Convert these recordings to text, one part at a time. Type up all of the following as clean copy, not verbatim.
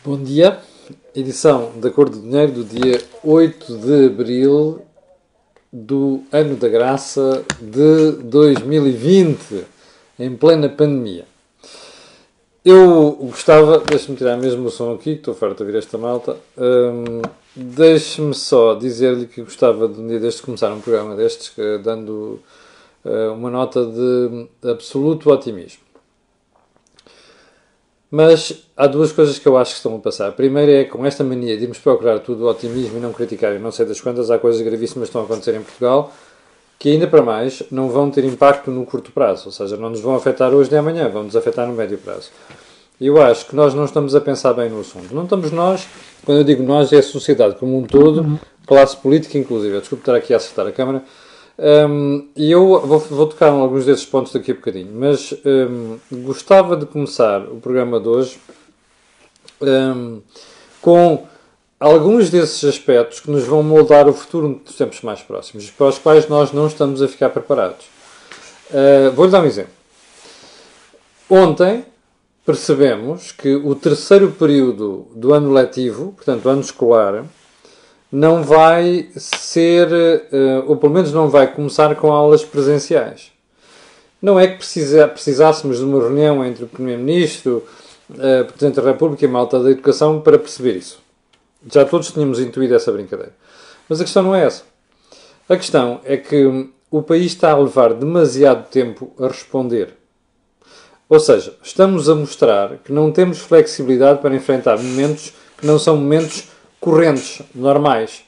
Bom dia, edição da Cor do Dinheiro do dia 8 de Abril do ano da graça de 2020, em plena pandemia. Eu gostava, deixe-me tirar mesmo o som aqui, que estou farto de ouvir esta malta, deixe-me só dizer-lhe que gostava de um dia destes começar um programa destes, dando uma nota de absoluto otimismo. Mas há duas coisas que eu acho que estão a passar. A primeira é, com esta mania de irmos procurar tudo o otimismo e não criticar e não sei das quantas, há coisas gravíssimas que estão a acontecer em Portugal que, ainda para mais, não vão ter impacto no curto prazo. Ou seja, não nos vão afetar hoje nem amanhã, vão nos afetar no médio prazo. E eu acho que nós não estamos a pensar bem no assunto. Não estamos nós, quando eu digo nós, é a sociedade como um todo, classe política inclusive. Desculpe estar aqui a acertar a câmara. E eu vou tocar em alguns desses pontos daqui a bocadinho, mas gostava de começar o programa de hoje com alguns desses aspectos que nos vão moldar o futuro dos tempos mais próximos, para os quais nós não estamos a ficar preparados. Vou-lhe dar um exemplo. Ontem percebemos que o terceiro período do ano letivo, portanto, ano escolar, não vai ser, ou pelo menos não vai começar com aulas presenciais. Não é que precisássemos de uma reunião entre o Primeiro-Ministro, o Presidente da República e a malta da Educação para perceber isso. Já todos tínhamos intuído essa brincadeira. Mas a questão não é essa. A questão é que o país está a levar demasiado tempo a responder. Ou seja, estamos a mostrar que não temos flexibilidade para enfrentar momentos que não são momentos correntes, normais.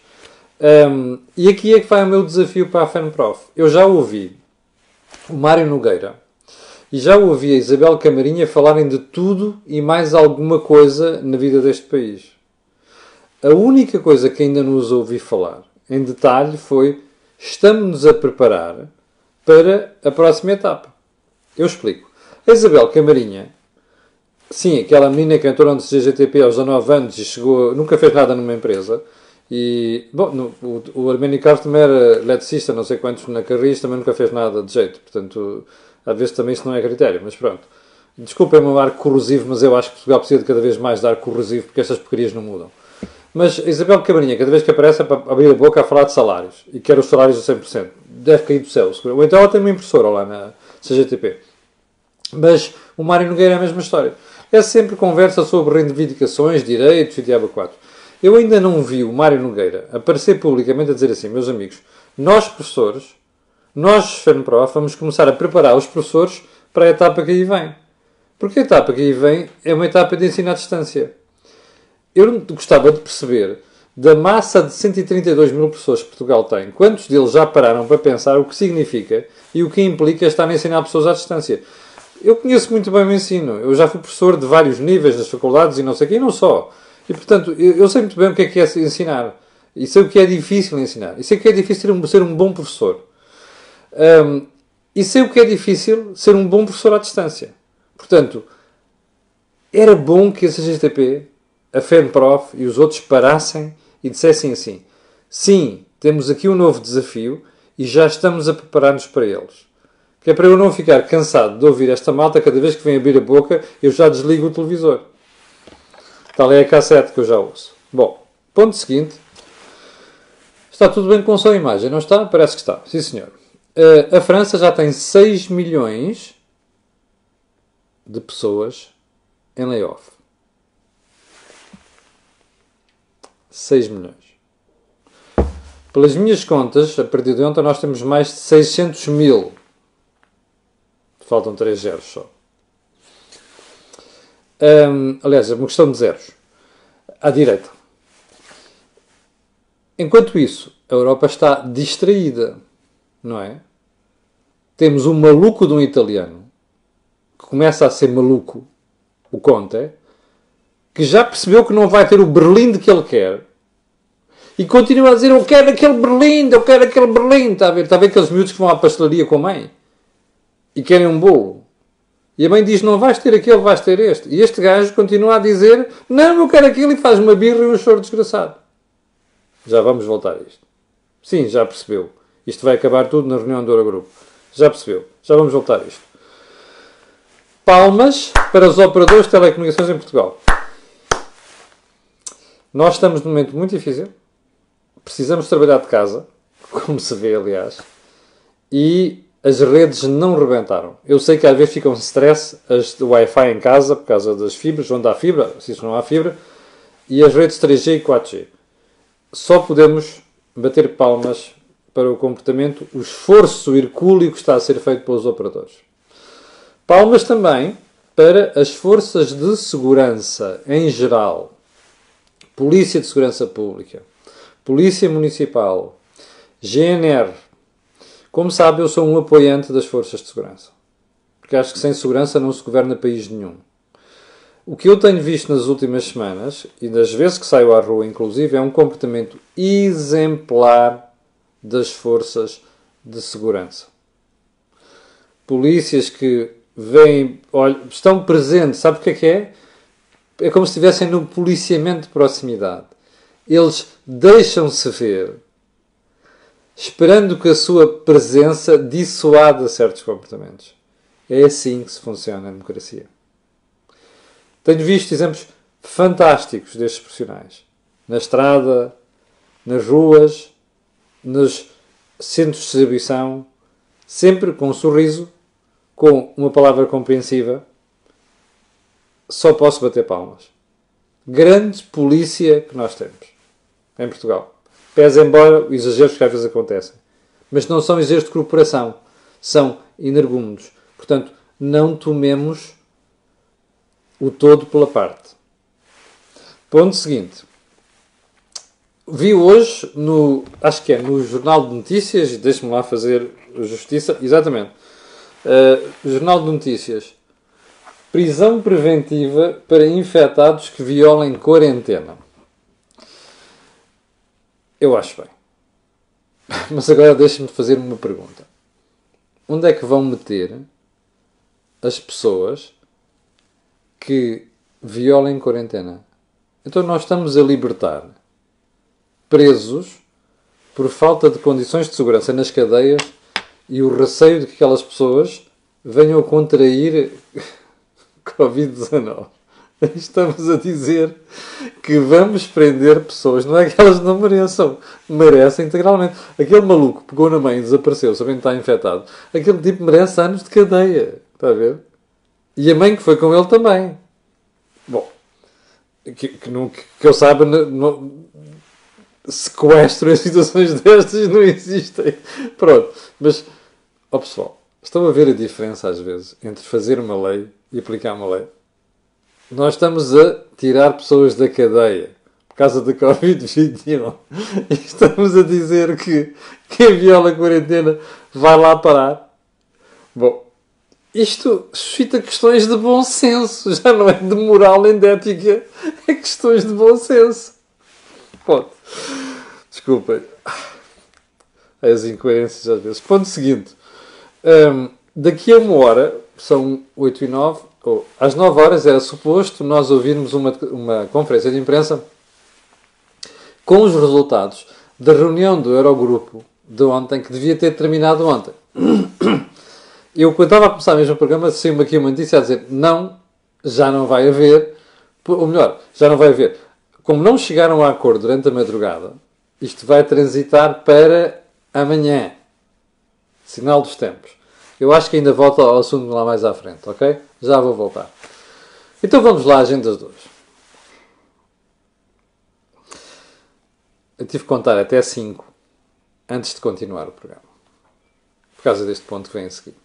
E aqui é que vai o meu desafio para a FENPROF. Eu já ouvi o Mário Nogueira e já ouvi a Isabel Camarinha falarem de tudo e mais alguma coisa na vida deste país. A única coisa que ainda nos ouvi falar em detalhe foi: estamos-nos a preparar para a próxima etapa. Eu explico. A Isabel Camarinha, sim, aquela menina que entrou no CGTP aos 19 anos e chegou, nunca fez nada numa empresa. E, bom, o Arménio Carlos também era eletricista, não sei quantos na Carris, também nunca fez nada de jeito. Portanto, às vezes também isso não é critério, mas pronto. Desculpem-me o ar corrosivo, mas eu acho que Portugal precisa de cada vez mais de ar corrosivo, porque estas porcarias não mudam. Mas a Isabel Camarinha, cada vez que aparece, é para abrir a boca a falar de salários. E quer os salários a 100%. Deve cair do céu. Ou então ela tem uma impressora lá na CGTP. Mas o Mário Nogueira é a mesma história. É sempre conversa sobre reivindicações, direitos e diabo 4. Eu ainda não vi o Mário Nogueira aparecer publicamente a dizer assim: meus amigos, nós professores, nós FENPROF, vamos começar a preparar os professores para a etapa que aí vem. Porque a etapa que aí vem é uma etapa de ensino à distância. Eu gostava de perceber, da massa de 132 mil pessoas que Portugal tem, quantos deles já pararam para pensar o que significa e o que implica estar a ensinar pessoas à distância. Eu conheço muito bem o ensino. Eu já fui professor de vários níveis nas faculdades e não sei o quê, e não só. E, portanto, eu sei muito bem o que é ensinar. E sei o que é difícil ensinar. E sei o que é difícil ser um bom professor. E sei o que é difícil ser um bom professor à distância. Portanto, era bom que a CGTP, a FENPROF e os outros parassem e dissessem assim: sim, temos aqui um novo desafio e já estamos a preparar-nos para eles. Que é para eu não ficar cansado de ouvir esta malta cada vez que vem abrir a boca, eu já desligo o televisor. Tal é a cassete que eu já ouço. Bom, ponto seguinte. Está tudo bem com o som e imagem, não está? Parece que está. Sim, senhor. A França já tem 6 milhões de pessoas em layoff. 6 milhões. Pelas minhas contas, a partir de ontem, nós temos mais de 600 mil. Faltam 3 zeros só. Aliás, é uma questão de zeros. À direita. Enquanto isso, a Europa está distraída. Não é? Temos um maluco de um italiano, que começa a ser maluco, o Conte, que já percebeu que não vai ter o Berlim que ele quer. E continua a dizer: eu quero aquele Berlim, eu quero aquele Berlim. Está a ver aqueles miúdos que vão à pastelaria com a mãe? E querem um bolo. E a mãe diz: não vais ter aquele, vais ter este. E este gajo continua a dizer: não, eu quero aquilo, e faz uma birra e um choro desgraçado. Já vamos voltar a isto. Sim, já percebeu. Isto vai acabar tudo na reunião do Eurogrupo. Já percebeu. Já vamos voltar a isto. Palmas para os operadores de telecomunicações em Portugal. Nós estamos num momento muito difícil, precisamos trabalhar de casa, como se vê, aliás, e as redes não rebentaram. Eu sei que às vezes ficam em stress as do Wi-Fi em casa, por causa das fibras, onde há fibra, se isso não há fibra, e as redes 3G e 4G. Só podemos bater palmas para o comportamento, o esforço hercúleo que está a ser feito pelos operadores. Palmas também para as forças de segurança em geral. Polícia de Segurança Pública, Polícia Municipal, GNR. Como sabe, eu sou um apoiante das forças de segurança. Porque acho que sem segurança não se governa país nenhum. O que eu tenho visto nas últimas semanas, e das vezes que saio à rua inclusive, é um comportamento exemplar das forças de segurança. Polícias que vêm, olha, estão presentes, sabe o que é? É como se estivessem num policiamento de proximidade. Eles deixam-se ver, esperando que a sua presença dissuada certos comportamentos. É assim que se funciona a democracia. Tenho visto exemplos fantásticos destes profissionais. Na estrada, nas ruas, nos centros de distribuição, sempre com um sorriso, com uma palavra compreensiva. Só posso bater palmas. Grande polícia que nós temos em Portugal. Pese embora os exageros que às vezes acontecem. Mas não são exageros de corporação. São energúmenos. Portanto, não tomemos o todo pela parte. Ponto seguinte. Vi hoje, acho que é no Jornal de Notícias, deixe-me lá fazer justiça, exatamente, Jornal de Notícias, prisão preventiva para infectados que violem quarentena. Eu acho bem. Mas agora deixe-me fazer uma pergunta. Onde é que vão meter as pessoas que violem quarentena? Então nós estamos a libertar presos por falta de condições de segurança nas cadeias e o receio de que aquelas pessoas venham a contrair Covid-19. Estamos a dizer que vamos prender pessoas. Não é que elas não mereçam. Merecem integralmente. Aquele maluco que pegou na mãe e desapareceu, sabendo que está infectado. Aquele tipo merece anos de cadeia. Está a ver? E a mãe que foi com ele também. Bom, que eu saiba, sequestro em situações destas não existem. Pronto. Mas, ó pessoal, estão a ver a diferença às vezes entre fazer uma lei e aplicar uma lei? Nós estamos a tirar pessoas da cadeia por causa da Covid-21 e estamos a dizer que quem viola a quarentena vai lá parar. Bom, isto suscita questões de bom senso. Já não é de moral nem de ética. É questões de bom senso. Ponto. Desculpem. As incoerências às vezes. Ponto seguinte. Daqui a 1 hora, são 8h09, ou às 9 horas era suposto nós ouvirmos uma conferência de imprensa com os resultados da reunião do Eurogrupo de ontem, que devia ter terminado ontem. Eu, quando estava a começar mesmo o programa, saiu-me aqui uma notícia a dizer não, já não vai haver, ou melhor, já não vai haver. Como não chegaram a acordo durante a madrugada, isto vai transitar para amanhã. Sinal dos tempos. Eu acho que ainda volto ao assunto lá mais à frente, ok? Já vou voltar. Então vamos lá, agendas de hoje. Eu tive que contar até 5 antes de continuar o programa. Por causa deste ponto que vem a seguir.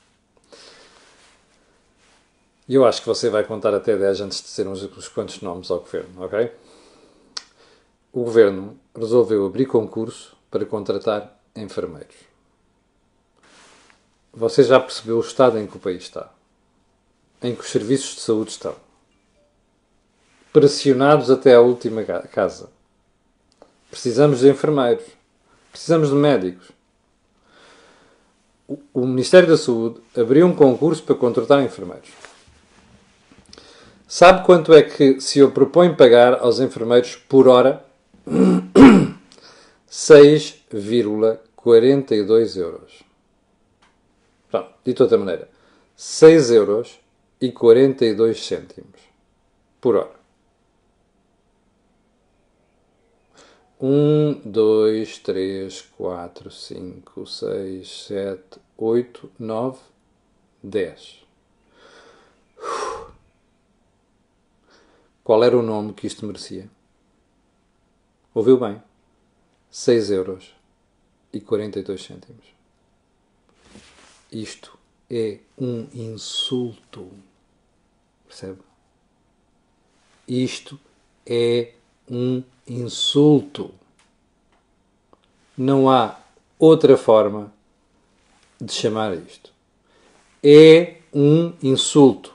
E eu acho que você vai contar até 10 antes de dizer uns quantos nomes ao Governo, ok? O Governo resolveu abrir concurso para contratar enfermeiros. Você já percebeu o estado em que o país está? Em que os serviços de saúde estão? Pressionados até à última casa. Precisamos de enfermeiros. Precisamos de médicos. O Ministério da Saúde abriu um concurso para contratar enfermeiros. Sabe quanto é que se eu proponho pagar aos enfermeiros por hora? 6,42 euros. Pronto, dito de outra maneira, 6,42 € por hora. 1, 2, 3, 4, 5, 6, 7, 8, 9, 10. Qual era o nome que isto merecia? Ouviu bem? 6 euros e 42 cêntimos. Isto é um insulto. Percebe? Isto é um insulto. Não há outra forma de chamar isto. É um insulto.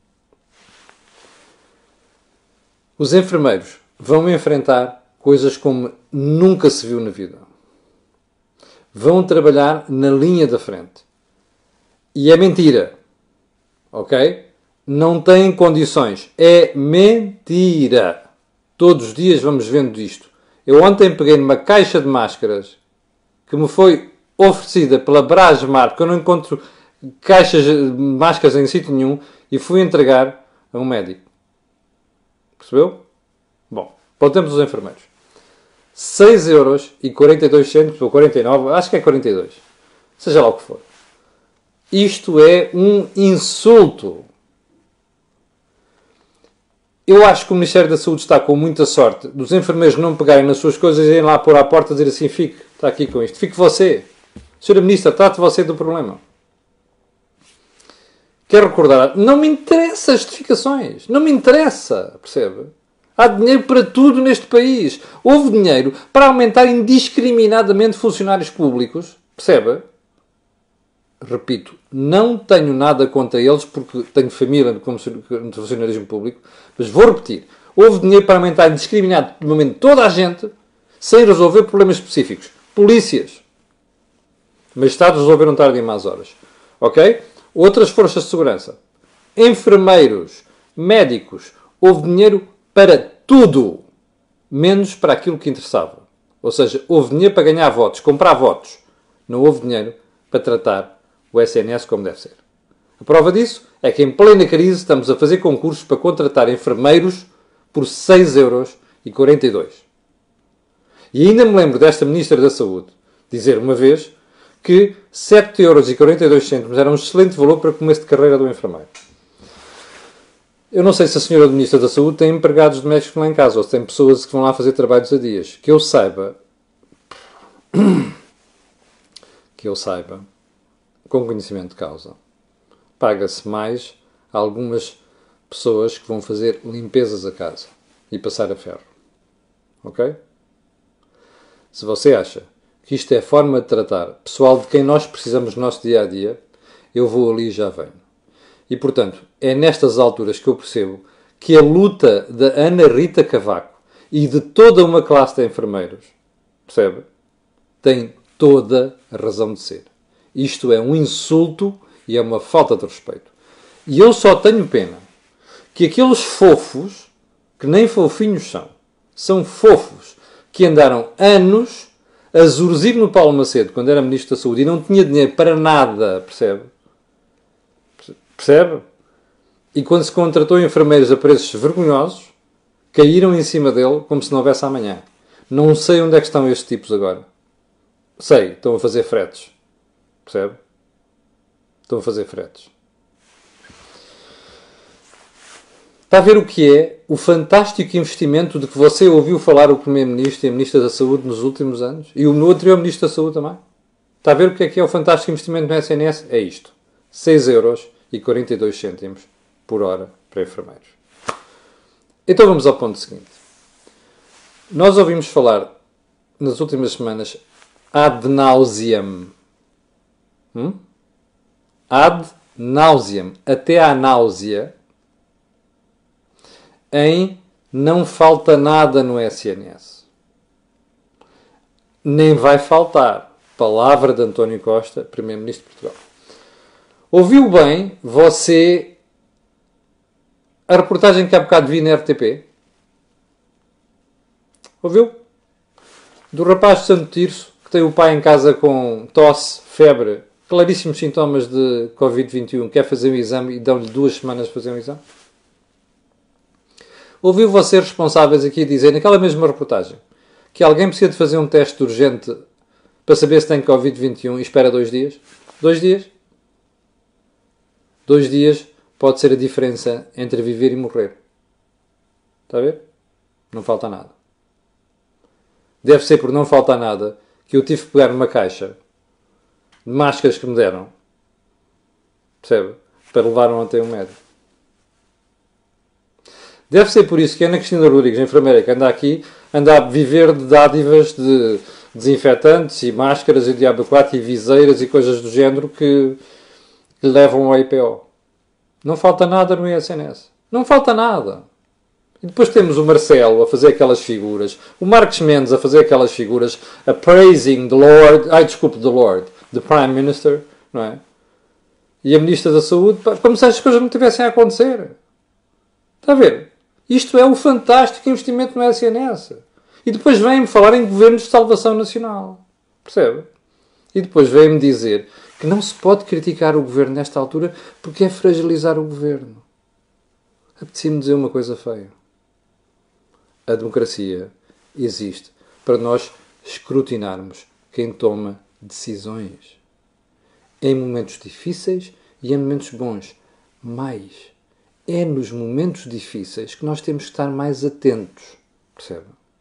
Os enfermeiros vão enfrentar coisas como nunca se viu na vida. Vão trabalhar na linha da frente. E é mentira. Ok? Não têm condições. É mentira. Todos os dias vamos vendo isto. Eu ontem peguei numa caixa de máscaras que me foi oferecida pela Brasmar, porque eu não encontro caixas de máscaras em sítio nenhum, e fui entregar a um médico. Percebeu? Bom, voltamos aos enfermeiros. 6 euros e 42 cêntimos, ou 49, acho que é 42. Seja lá o que for. Isto é um insulto. Eu acho que o Ministério da Saúde está com muita sorte dos enfermeiros não pegarem nas suas coisas e irem lá pôr à porta e dizer assim: fique, está aqui com isto. Fique você. Senhora Ministra, trate você do problema. Quero recordar, não me interessa as justificações. Não me interessa, percebe? Há dinheiro para tudo neste país. Houve dinheiro para aumentar indiscriminadamente funcionários públicos. Percebe? Repito, não tenho nada contra eles porque tenho família no funcionarismo público, mas vou repetir. Houve dinheiro para aumentar indiscriminadamente toda a gente sem resolver problemas específicos. Polícias. Magistrados resolveram tarde em más horas. Ok? Outras forças de segurança. Enfermeiros. Médicos. Houve dinheiro para tudo. Menos para aquilo que interessava. Ou seja, houve dinheiro para ganhar votos, comprar votos. Não houve dinheiro para tratar o SNS como deve ser. A prova disso é que em plena crise estamos a fazer concursos para contratar enfermeiros por 6 euros e 42. E ainda me lembro desta Ministra da Saúde dizer uma vez que 7 euros e 42 cêntimos era um excelente valor para começo de carreira do enfermeiro. Eu não sei se a senhora Ministra da Saúde tem empregados domésticos lá em casa ou se tem pessoas que vão lá fazer trabalhos a dias. Que eu saiba, com conhecimento de causa, paga-se mais a algumas pessoas que vão fazer limpezas a casa e passar a ferro. Ok? Se você acha que isto é forma de tratar pessoal de quem nós precisamos no nosso dia-a-dia, eu vou ali e já venho. E, portanto, é nestas alturas que eu percebo que a luta da Ana Rita Cavaco e de toda uma classe de enfermeiros, percebe? Tem toda a razão de ser. Isto é um insulto e é uma falta de respeito. E eu só tenho pena que aqueles fofos, que nem fofinhos são fofos, que andaram anos a zurzir no Paulo Macedo quando era Ministro da Saúde e não tinha dinheiro para nada, percebe? Percebe? E quando se contratou enfermeiros a preços vergonhosos, caíram em cima dele como se não houvesse amanhã. Não sei onde é que estão estes tipos agora. Sei, estão a fazer fretes. Percebe? Estão a fazer fretes. Está a ver o que é o fantástico investimento de que você ouviu falar o Primeiro-Ministro e a Ministra da Saúde nos últimos anos? E o anterior Ministro da Saúde também? Está a ver o que é o fantástico investimento no SNS? É isto. 6 euros e 42 cêntimos por hora para enfermeiros. Então vamos ao ponto seguinte. Nós ouvimos falar nas últimas semanas ad nauseam. Ad nauseam. Até à náusea. Em não falta nada no SNS. Nem vai faltar. Palavra de António Costa, Primeiro-Ministro de Portugal. Ouviu bem você a reportagem que há bocado vi na RTP? Ouviu? Do rapaz de Santo Tirso, que tem o pai em casa com tosse, febre, claríssimos sintomas de Covid-21, quer fazer um exame e dão-lhe 2 semanas para fazer um exame? Ouviu você responsáveis aqui dizer, naquela mesma reportagem, que alguém precisa de fazer um teste urgente para saber se tem Covid-21 e espera 2 dias? 2 dias? 2 dias pode ser a diferença entre viver e morrer. Está a ver? Não falta nada. Deve ser por não faltar nada que eu tive que pegar numa caixa de máscaras que me deram, percebe? Para levar ontem um médico. Deve ser por isso que a Ana Cristina Rodrigues, a enfermeira que anda aqui, anda a viver de dádivas de desinfetantes e máscaras e diabo 4 e viseiras e coisas do género que lhe levam ao IPO. Não falta nada no ISNS. Não falta nada. E depois temos o Marcelo a fazer aquelas figuras, o Marcos Mendes a fazer aquelas figuras, praising the Lord, the Lord, the Prime Minister, não é? E a Ministra da Saúde, como se estas coisas não tivessem a acontecer. Está a ver? Isto é o fantástico investimento no SNS. E depois vem-me falar em governos de salvação nacional. Percebe? E depois vem-me dizer que não se pode criticar o governo nesta altura porque é fragilizar o governo. Apetecia-me dizer uma coisa feia. A democracia existe para nós escrutinarmos quem toma decisões. Em momentos difíceis e em momentos bons. Mais. É nos momentos difíceis que nós temos que estar mais atentos. Percebe?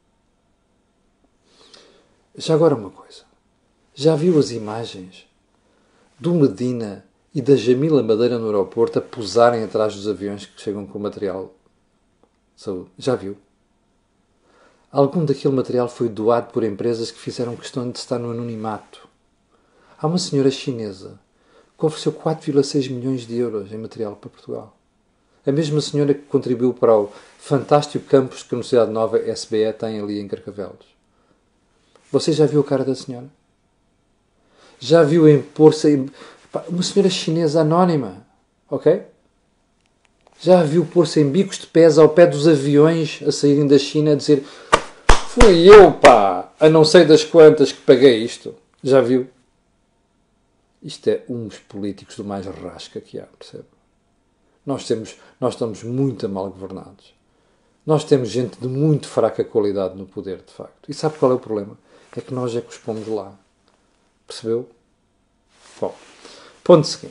Já agora uma coisa. Já viu as imagens do Medina e da Jamila Madeira no aeroporto a posarem atrás dos aviões que chegam com material de saúde? Já viu? Algum daquele material foi doado por empresas que fizeram questão de estar no anonimato. Há uma senhora chinesa que ofereceu 4,6 milhões de euros em material para Portugal. A mesma senhora que contribuiu para o fantástico campus que a Universidade Nova SBE tem ali em Carcavelos. Você já viu a cara da senhora? Já viu impor-se... Uma senhora chinesa anónima, ok? Já viu pôr-se em bicos de pés ao pé dos aviões a saírem da China a dizer fui eu, pá, a não sei das quantas que paguei isto. Já viu? Isto é uns políticos do mais rasca que há, percebe? Nós estamos muito mal governados. Nós temos gente de muito fraca qualidade no poder, de facto. E sabe qual é o problema? É que nós é que os pomos lá. Percebeu? Bom, ponto seguinte.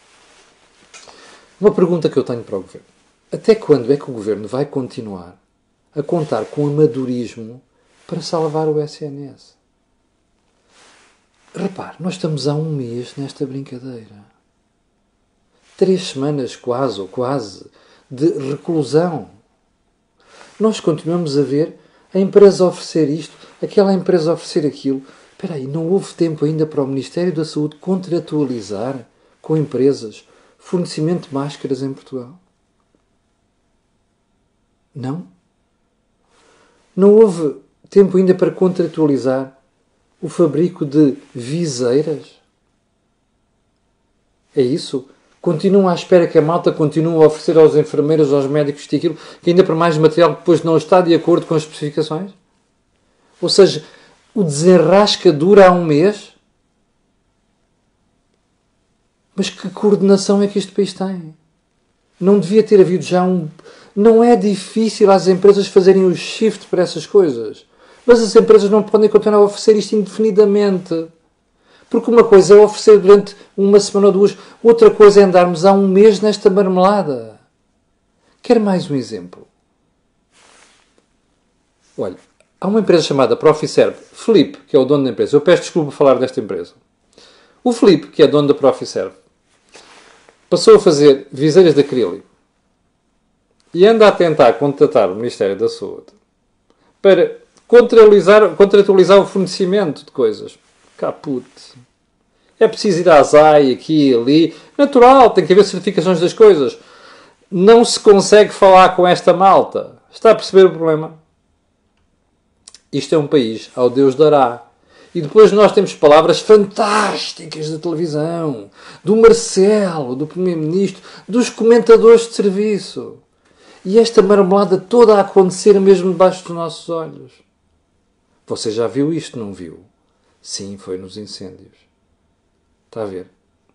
Uma pergunta que eu tenho para o Governo. Até quando é que o Governo vai continuar a contar com amadorismo para salvar o SNS? Repare, nós estamos há um mês nesta brincadeira. 3 semanas quase, de reclusão. Nós continuamos a ver a empresa oferecer isto, aquela empresa oferecer aquilo. Espera aí, não houve tempo ainda para o Ministério da Saúde contratualizar com empresas fornecimento de máscaras em Portugal? Não? Não houve tempo ainda para contratualizar o fabrico de viseiras? É isso? Continuam à espera que a malta continue a oferecer aos enfermeiros, aos médicos e aquilo, que ainda para mais material que depois não está de acordo com as especificações? Ou seja, o desenrasca dura há um mês? Mas que coordenação é que este país tem? Não devia ter havido já um... Não é difícil às empresas fazerem o shift para essas coisas. Mas as empresas não podem continuar a oferecer isto indefinidamente. Porque uma coisa é oferecer durante uma semana ou 2, outra coisa é andarmos há um mês nesta marmelada. Quer mais um exemplo? Olha, há uma empresa chamada Profiserv. Filipe, que é o dono da empresa. Eu peço desculpa por falar desta empresa. O Filipe, que é dono da Profiserv, passou a fazer viseiras de acrílico e anda a tentar contratar o Ministério da Saúde para contratualizar o fornecimento de coisas. Caput. É preciso ir à ASAI, aqui e ali. Natural, tem que haver certificações das coisas. Não se consegue falar com esta malta. Está a perceber o problema? Isto é um país ao Deus dará. E depois nós temos palavras fantásticas da televisão, do Marcelo, do Primeiro-Ministro, dos comentadores de serviço. E esta marmelada toda a acontecer mesmo debaixo dos nossos olhos. Você já viu isto, não viu? Sim, foi nos incêndios. Está a ver?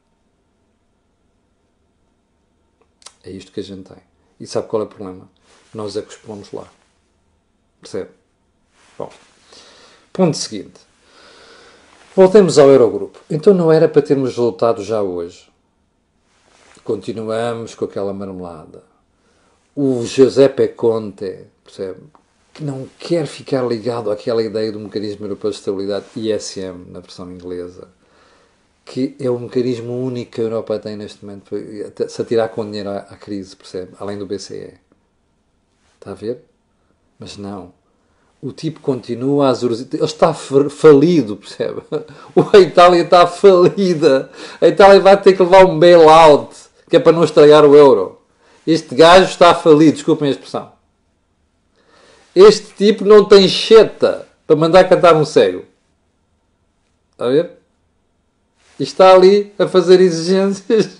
É isto que a gente tem. E sabe qual é o problema? Nós é que os pomos lá. Percebe? Bom. Ponto seguinte. Voltemos ao Eurogrupo. Então não era para termos resultado já hoje. Continuamos com aquela marmelada. O Giuseppe Conte, percebe, que não quer ficar ligado àquela ideia do mecanismo europeu de estabilidade, ISM, na versão inglesa, que é o mecanismo único que a Europa tem neste momento, se atirar com dinheiro à crise, percebe, além do BCE. Está a ver? Mas não. O tipo continua a azurezar. Ele está falido, percebe? A Itália está falida. A Itália vai ter que levar um bail-out, que é para não estragar o euro. Este gajo está falido, desculpem a expressão. Este tipo não tem cheta para mandar cantar um cego. Está a ver? E está ali a fazer exigências.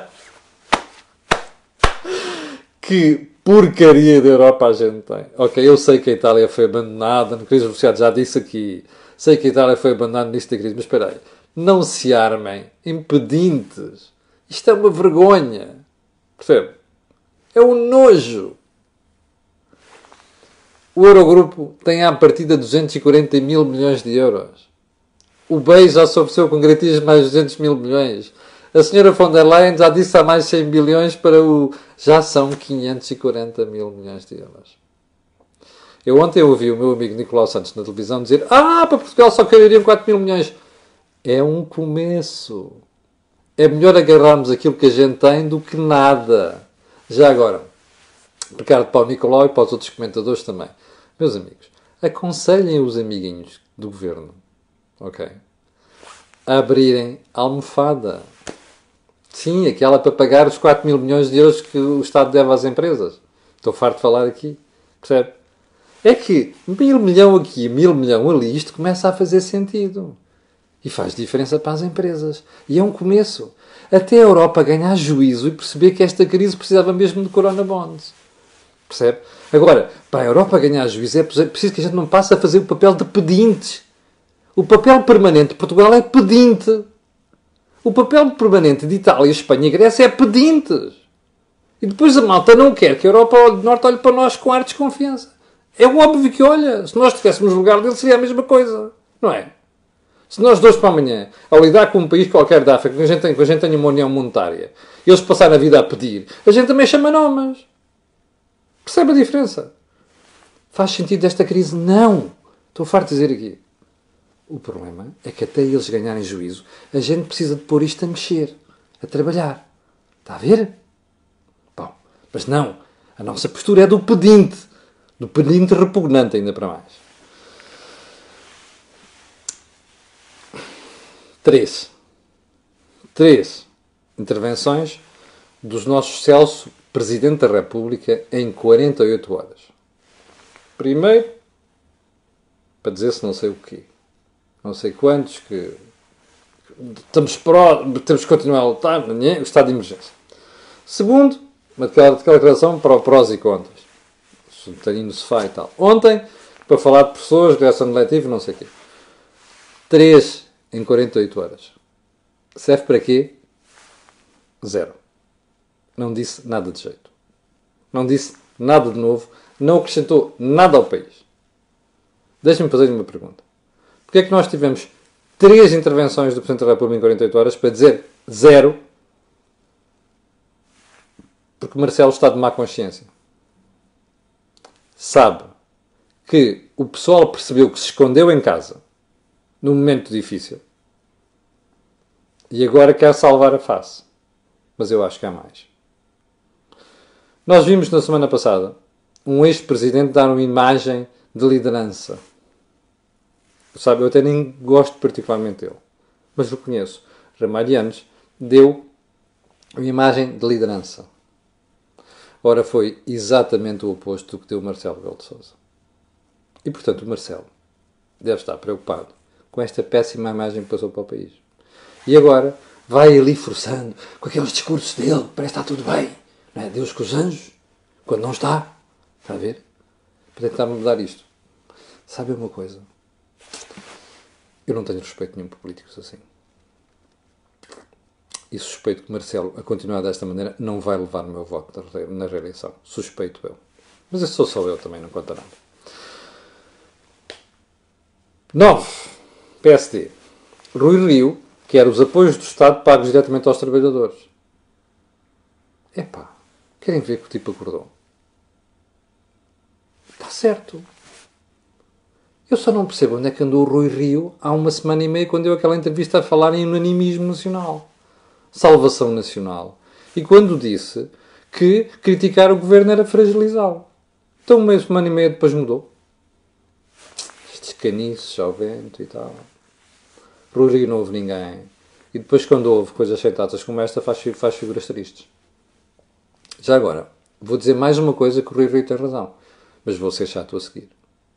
Que porcaria da Europa a gente tem. Ok, eu sei que a Itália foi abandonada na crise refugiada, já disse aqui. Sei que a Itália foi abandonada nisto da crise, mas espera aí. Não se armem impedintes. Isto é uma vergonha. Percebe? É um nojo. O Eurogrupo tem à partida 240 mil milhões de euros. O BEI já se ofereceu com garantias de mais 200 mil milhões. A senhora von der Leyen já disse há mais 100 bilhões para o... Já são 540 mil milhões de euros. Eu ontem ouvi o meu amigo Nicolau Santos na televisão dizer para Portugal só cairiam 4 mil milhões. É um começo. É melhor agarrarmos aquilo que a gente tem do que nada. Já agora, Ricardo, para o Nicolau e para os outros comentadores também. Meus amigos, aconselhem os amiguinhos do governo, ok, a abrirem a almofada. Sim, aquela para pagar os 4 mil milhões de euros que o Estado deve às empresas. Estou farto de falar aqui. Percebe? É que 1.000 milhão aqui, 1.000 milhão ali, isto começa a fazer sentido. E faz diferença para as empresas. E é um começo. Até a Europa ganhar juízo e perceber que esta crise precisava mesmo de Corona Bonds. Percebe? Agora, para a Europa ganhar juízo é preciso que a gente não passe a fazer o papel de pedintes. O papel permanente de Portugal é pedinte. O papel permanente de Itália, Espanha e Grécia é pedintes. E depois a malta não quer que a Europa do Norte olhe para nós com ar de desconfiança. É óbvio que olha. Se nós estivéssemos no lugar dele, seria a mesma coisa. Não é? Se nós de hoje para amanhã, ao lidar com um país qualquer da África, que a gente tenha uma união monetária, e eles passarem a vida a pedir, a gente também chama nomes. Percebe a diferença? Faz sentido esta crise? Não. Estou farto de dizer aqui. O problema é que até eles ganharem juízo, a gente precisa de pôr isto a mexer, a trabalhar. Está a ver? Bom, mas não. A nossa postura é do pedinte repugnante ainda para mais. 3 intervenções dos nossos Celso, Presidente da República, em 48 horas. Primeiro, para dizer-se não sei o quê. Não sei quantos, que temos que continuar a lutar, o estado de emergência. Segundo, uma declaração para o prós e contras. Sentadinho no sofá e tal. Ontem, para falar de pessoas, direção de letivo, não sei o quê. 3 em 48 horas. Serve para quê? 0. Não disse nada de jeito. Não disse nada de novo. Não acrescentou nada ao país. Deixem-me fazer-lhe uma pergunta. Porquê é que nós tivemos 3 intervenções do Presidente da República em 48 horas para dizer 0? Porque Marcelo está de má consciência. Sabe que o pessoal percebeu que se escondeu em casa num momento difícil e agora quer salvar a face. Mas eu acho que há mais. Nós vimos na semana passada um ex-presidente dar uma imagem de liderança. Sabe, eu até nem gosto particularmente dele, mas reconheço. Ramalhianos deu uma imagem de liderança. Ora, foi exatamente o oposto do que deu o Marcelo Rebelo de Sousa. E, portanto, o Marcelo deve estar preocupado com esta péssima imagem que passou para o país. E agora vai ali forçando, com aqueles discursos dele, parece que está tudo bem. Não é? Deus com os anjos, quando não está. Está a ver? Para tentar mudar isto. Sabe uma coisa? Eu não tenho respeito nenhum por políticos assim. E suspeito que Marcelo, a continuar desta maneira, não vai levar o meu voto na reeleição. Suspeito eu. Mas isso sou só eu também, não conta nada. 9. PSD. Rui Rio quer os apoios do Estado pagos diretamente aos trabalhadores. Epá, querem ver que o tipo acordou? Está certo. Eu só não percebo onde é que andou o Rui Rio há uma semana e meia quando deu aquela entrevista a falar em unanimismo nacional. Salvação nacional. E quando disse que criticar o governo era fragilizá-lo. Então uma semana e meia depois mudou. Estes caniços ao vento e tal. Rui Rio não houve ninguém. E depois quando houve coisas sentadas como esta faz figuras tristes. Já agora, vou dizer mais uma coisa que o Rui Rio tem razão. Mas vou ser chato a seguir.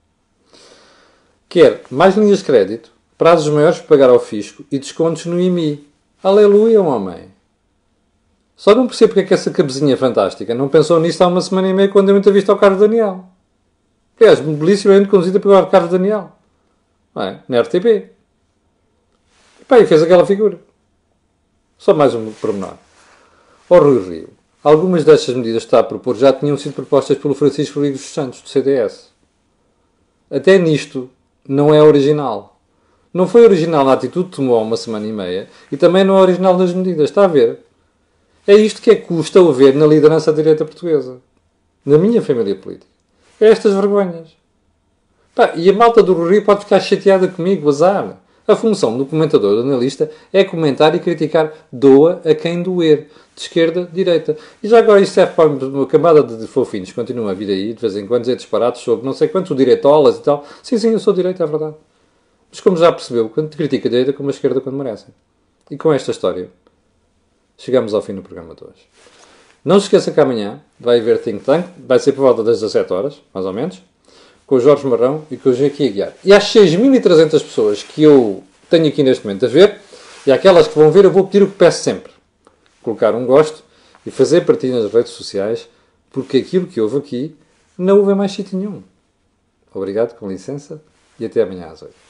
Quer mais linhas de crédito, prazos maiores para pagar ao fisco e descontos no IMI. Aleluia, homem! Só não percebo porque é que essa cabezinha fantástica não pensou nisto há uma semana e meia quando deu muita vista ao Carlos Daniel. Aliás, belíssimamente conduzida pelo Carlos Daniel. Não é? Na RTP. E fez aquela figura. Só mais um pormenor. Ao Rui Rio. Algumas destas medidas que está a propor já tinham sido propostas pelo Francisco Rodrigues dos Santos, do CDS. Até nisto não é original. Não foi original na atitude que tomou há uma semana e meia e também não é original nas medidas. Está a ver? É isto que é que custa a ver na liderança da direita portuguesa. Na minha família política. É estas vergonhas. E a malta do Rui Rio pode ficar chateada comigo, azar. A função do comentador, do analista, é comentar e criticar doa a quem doer. De esquerda, direita. E já agora isto serve para uma camada de fofinhos que continuam a vir aí, de vez em quando, dizer disparates sobre não sei quantos direitolas e tal. Sim, eu sou direita, é verdade. Mas como já percebeu, quando critica a direita, como a esquerda quando merecem. E com esta história, chegamos ao fim do programa de hoje. Não se esqueça que amanhã vai haver Think Tank, vai ser por volta das 17 horas, mais ou menos, com o Jorge Marrão e com o Joaquim Aguiar. E às 6.300 pessoas que eu tenho aqui neste momento a ver, e àquelas que vão ver, eu vou pedir o que peço sempre. Colocar um gosto e fazer partilha nas redes sociais, porque aquilo que houve aqui não houve em mais sítio nenhum. Obrigado, com licença, e até amanhã às 8.